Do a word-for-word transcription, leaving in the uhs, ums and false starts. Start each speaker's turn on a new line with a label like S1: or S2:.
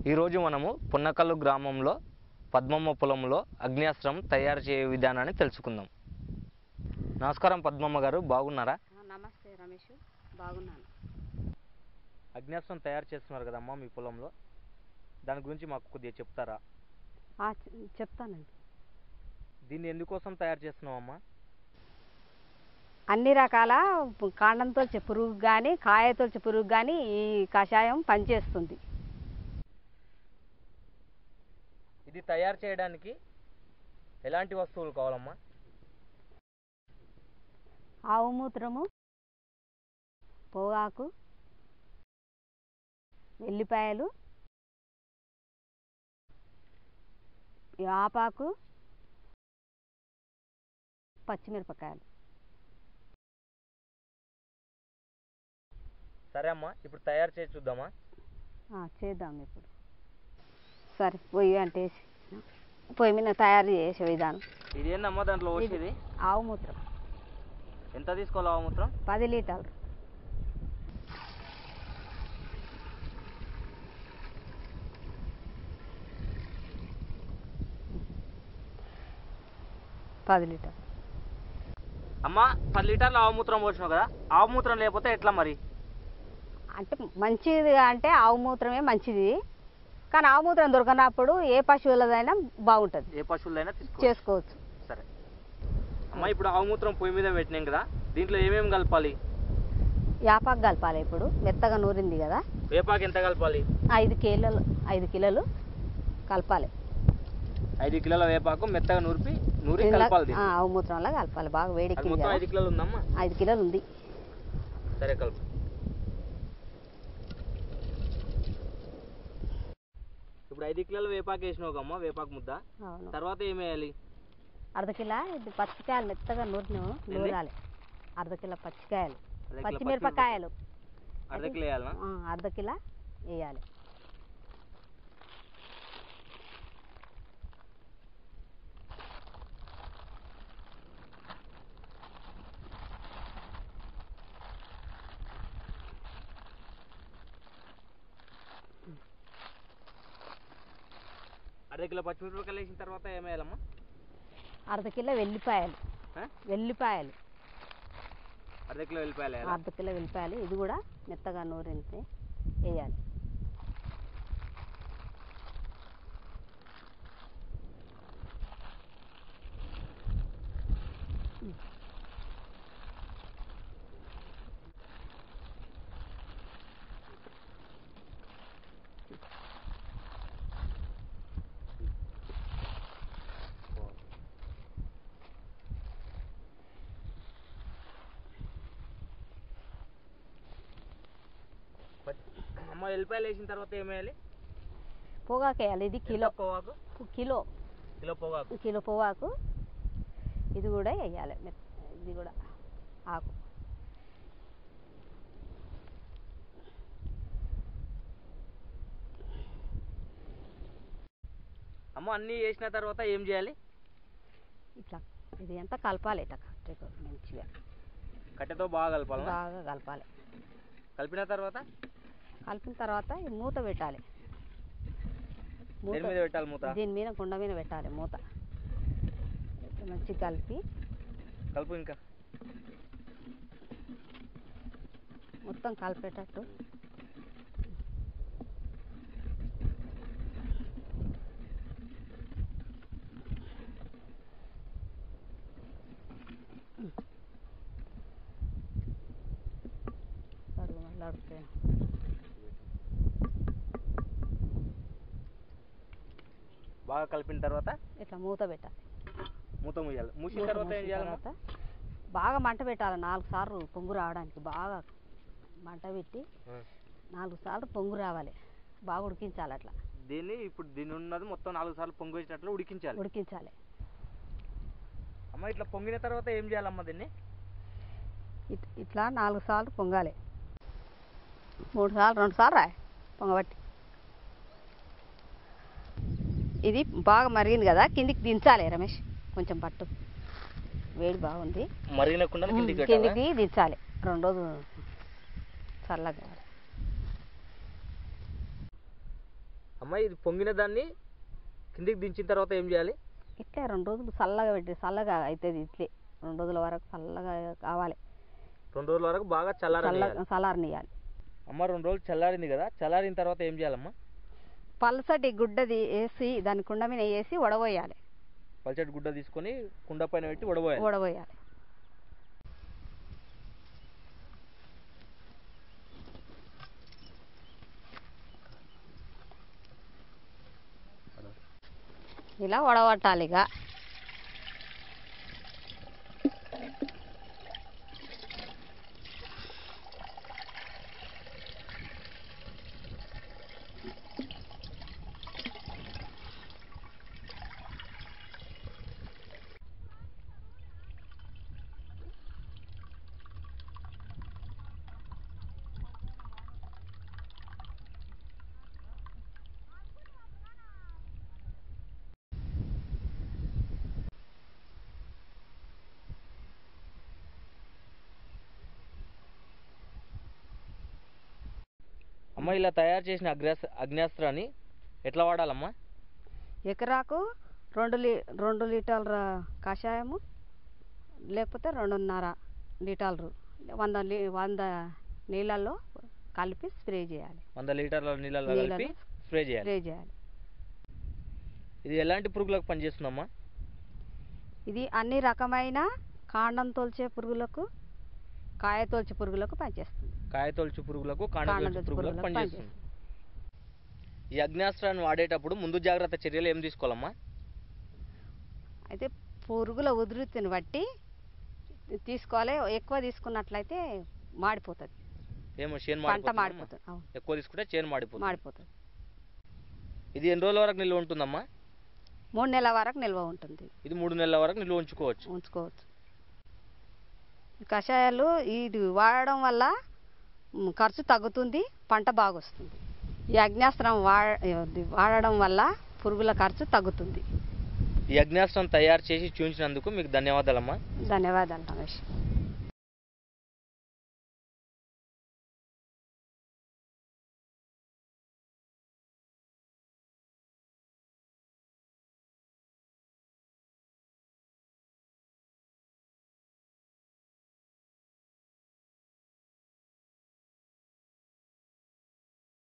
S1: ఈరోజు మనము పున్నకల్లు గ్రామంలో పద్మమ్మ పొలంలో అగ్నియాస్త్రం తయారు చేయే విధానాన్ని తెలుసుకుందాం. నమస్కారం పద్మమ్మ గారు, బాగున్నారా?
S2: నమస్తే రమేష్, బాగున్నాను.
S1: అగ్నియాస్త్రం తయారు చేస్తున్నారు కదమ్మా మీ పొలంలో, దాని గురించి మాకు కొద్దిగా చెప్తారా?
S2: చెప్తానండి.
S1: దీన్ని ఎందుకోసం తయారు చేస్తున్నామమ్మా?
S2: అన్ని రకాల కాండంతో పురుగు కానీ కాయతో పురుగు కానీ ఈ కషాయం పనిచేస్తుంది.
S1: ఇది తయారు చేయడానికి ఎలాంటి వస్తువులు కావాలమ్మా?
S2: ఆవు మూత్రము, పొగాకు, వెల్లిపాయలు, ఆపాకు, పచ్చిమిరపకాయలు.
S1: సరే అమ్మా, ఇప్పుడు తయారు చేసి చూద్దామా?
S2: చేద్దాం ఇప్పుడు. సరే, పొయ్యి అంటే పొయ్యి మీద తయారు చేసే విధానం.
S1: ఇది ఏందమ్మా దాంట్లో వచ్చేది?
S2: ఆవు మూత్రం.
S1: ఎంత తీసుకోవాలి ఆవు మూత్రం?
S2: పది లీటర్లు. పది లీటర్
S1: అమ్మా, పది లీటర్లు ఆవు మూత్రం పోసినావు కదా, ఆవు మూత్రం లేకపోతే ఎట్లా మరి?
S2: అంటే మంచిది అంటే ఆవు మూత్రమే మంచిది, కానీ ఆవు మూత్రం దొరకనప్పుడు ఏ పశువులదైనా బాగుంటుంది,
S1: ఏ పశువులైనా
S2: చేసుకోవచ్చు.
S1: సరే అమ్మా, ఇప్పుడు ఆవు మూత్రం పొయ్యి మీద పెట్టినాం కదా, దీంట్లో ఏమేమి కలపాలి?
S2: యాపాకు కలపాలి. ఇప్పుడు మెత్తగా నూరింది కదా.
S1: వేపాకు ఎంత కలపాలి?
S2: ఐదు కిలోలు ఐదు కిలోలు కలపాలి.
S1: ఐదు కిలోల వేపాకు మెత్తగా నూరిపి నూరి కలపాలి.
S2: ఆవు మూత్రంలో కలపాలి. బాగా వేడెక్కింది.
S1: ఐదు కిలోలు ఉందమ్మా?
S2: ఐదు కిలోలు ఉంది.
S1: సరే కలుపు. ఇప్పుడు ఐదు కిలోల వేపాకు వేసినావు అమ్మ, వేపాకు ముద్ద. తర్వాత ఏం వేయాలి?
S2: అర్ధ కిలో ఇది పచ్చికాయలు మెత్తగా నూరిన నూరాలి. అర్ధ కిలో పచ్చికాయలు, పచ్చిమిరపకాయలు
S1: అర్ధ కిలో వేయాలి.
S2: అర్ధ కిలో వేయాలి.
S1: అర్ధ కిలో పచ్చిమిరపకాయలు వేసిన తర్వాత ఏం వేయాలమ్మా?
S2: అర్ధ కిలో వెల్లిపాయలు. వెల్లిపాయలు
S1: అర్ధ కిలో వెల్లిపాయలు
S2: అర్ధ కిలో వెల్లిపాయలు ఇది కూడా మెత్తగా నూరింటే వేయాలి.
S1: అమ్మ, వెల్లిపాయలు వేసిన తర్వాత ఏం వేయాలి?
S2: పొగాకు వేయాలి. ఇది కిలో
S1: పొగాకు,
S2: కిలో
S1: కిలో పొగాకు
S2: కిలో పొగాకు ఇది కూడా వేయాలి. ఇది కూడా ఆకు.
S1: అమ్మ, అన్నీ వేసిన తర్వాత ఏం చేయాలి?
S2: ఇట్లా ఇది అంతా కలపాలి. ఇట్లా మంచిగా
S1: కట్టెతో బాగా కలపాలి.
S2: బాగా కలపాలి.
S1: కలిపిన తర్వాత
S2: కలిపిన తర్వాత మూత పెట్టాలి.
S1: దీని మీద పెట్టాలి మూత.
S2: దీని మీద కుండ మీద పెట్టాలి మూత. మంచిగా కలిపి
S1: కలుపు. ఇంకా
S2: మొత్తం కలిపేటట్టు నడుపుతే
S1: బాగా కలిపిన తర్వాత
S2: ఇట్లా మూత పెట్టాలి.
S1: మూత మూయాలి. మూసిన తర్వాత ఏం చేయాలి?
S2: బాగా మంట పెట్టాలి. నాలుగు సార్లు పొంగు రావడానికి బాగా మంట పెట్టి నాలుగు సార్లు పొంగు రావాలి. బాగా ఉడికించాలి. అట్లా
S1: దీన్ని ఇప్పుడు దీని ఉన్నది మొత్తం నాలుగు సార్లు పొంగు వేసినట్లు ఉడికించాలి.
S2: ఉడికించాలి
S1: అమ్మ, ఇట్లా పొంగిన తర్వాత ఏం చేయాలమ్మా? దీన్ని
S2: ఇట్లా నాలుగు సార్లు పొంగాలి. మూడు సార్లు రెండు సార్లు రా పొంగబట్టి ఇది బాగా మరిగింది కదా, కిందికి దించాలి రమేష్. కొంచెం పట్టు, వేడి బాగుంది.
S1: మరిగినకుండా
S2: కిందికి దించాలి. రెండు రోజులు చల్లగా.
S1: అమ్మ ఇది పొంగిన దాన్ని కిందికి దించిన తర్వాత ఏం చేయాలి?
S2: ఇట్లే రెండు రోజులు చల్లగా పెట్టి చల్లగా అవుతుంది. ఇట్లే రెండు రోజుల వరకు చల్లగా కావాలి.
S1: రెండు రోజుల వరకు బాగా చల్లార
S2: చల్ల చల్లారనియాలి.
S1: అమ్మ రెండు రోజులు చల్లారింది కదా, చల్లారిన తర్వాత ఏం చేయాలమ్మా?
S2: పల్సటి గుడ్డది వేసి దాని కుండ మీద వేసి వడబోయాలి.
S1: పల్చటి గుడ్డ తీసుకొని కుండ పైన పెట్టి వడబోయాలి.
S2: వడబోయాలి. ఇలా వడబట్టాలి. ఇక
S1: అమ్మ ఇలా తయారు చేసిన అగ్నియాస్త్ర అగ్నియాస్త్రాన్ని ఎట్లా వాడాలమ్మా?
S2: ఎకరాకు రెండు లీ రెండు లీటర్ల కషాయము లేకపోతే రెండున్నర లీటర్లు వంద లీ వంద నీళ్ళల్లో కలిపి స్ప్రే చేయాలి.
S1: వంద లీటర్ల నీళ్ళల్లో కలిపి స్ప్రే చేయాలి
S2: స్ప్రే చేయాలి.
S1: ఇది ఎలాంటి పురుగులకు పనిచేస్తుందమ్మా?
S2: ఇది అన్ని రకమైన కాండం తోల్చే పురుగులకు, కాయ తోల్చే పురుగులకు పనిచేస్తుంది.
S1: కాయ తొలుచు పురుగులకు, కాండం తొలుచు పురుగులకు పనిచేస్తుంది. ఈ అగ్నియాస్త్రాన్ని వాడేటప్పుడు ముందు జాగ్రత్త చర్యలు ఏం తీసుకోవాలమ్మా?
S2: అయితే పురుగుల ఉధృతిని బట్టి తీసుకోవాలి. ఎక్కువ తీసుకున్నట్లయితే మాడిపోతుంది.
S1: ఏమో చేను
S2: పంట
S1: మాడిపోతుంది.
S2: మాడిపోతుంది.
S1: ఎక్కువ తీసుకుంటే చేను మాడిపోతుంది.
S2: మాడిపోతుంది.
S1: ఇది ఎన్ని రోజుల వరకు నిల్వ ఉంటుందమ్మా?
S2: మూడు నెలల వరకు నిల్వ ఉంటుంది.
S1: ఇది మూడు నెలల వరకు నిల్వ ఉంచుకోవచ్చు.
S2: ఉంచుకోవచ్చు. కషాయాలు ఇది వాడడం వల్ల ఖర్చు తగ్గుతుంది, పంట బాగా వస్తుంది. ఈ అగ్నియాస్త్రం వా వాడడం వల్ల పురుగుల ఖర్చు తగ్గుతుంది.
S1: ఈ అగ్నియాస్త్రం తయారు చేసి చూపించినందుకు మీకు ధన్యవాదాలమ్మా.
S2: ధన్యవాదాలు రమేష్.